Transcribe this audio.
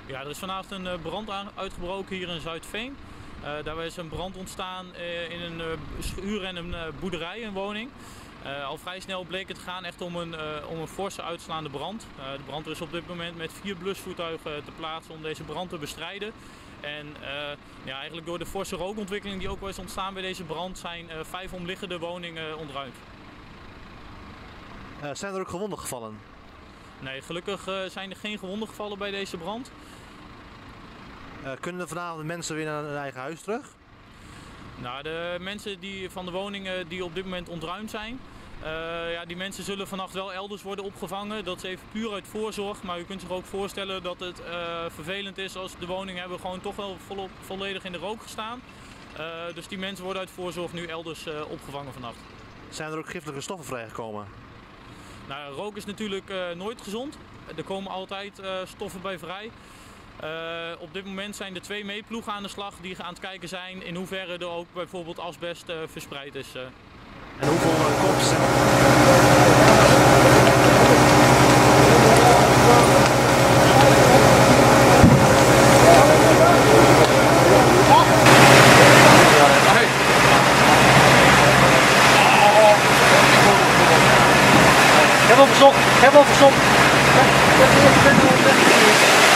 Ja, er is vanavond een brand uitgebroken hier in Zuidveen. Daarbij is een brand ontstaan in een schuur en een boerderij, een woning. Al vrij snel bleek het gaan echt om een forse uitslaande brand. De brandweer is op dit moment met 4 blusvoertuigen te plaatsen om deze brand te bestrijden. En ja, eigenlijk door de forse rookontwikkeling die ook wel is ontstaan bij deze brand zijn 5 omliggende woningen ontruimd. Zijn er ook gewonden gevallen? Nee, gelukkig zijn er geen gewonden gevallen bij deze brand. Kunnen vanavond de mensen weer naar hun eigen huis terug? Nou, de mensen van de woningen die op dit moment ontruimd zijn, ja, die mensen zullen vannacht wel elders worden opgevangen. Dat is even puur uit voorzorg, maar u kunt zich ook voorstellen dat het vervelend is als de woningen hebben gewoon toch wel volledig in de rook gestaan. Dus die mensen worden uit voorzorg nu elders opgevangen vannacht. Zijn er ook giftige stoffen vrijgekomen? Nou, rook is natuurlijk nooit gezond. Er komen altijd stoffen bij vrij. Op dit moment zijn er 2 meetploegen aan de slag die aan het kijken zijn in hoeverre er ook bijvoorbeeld asbest verspreid is. En hoeveel korpsen zijn er? Ik heb al verzocht.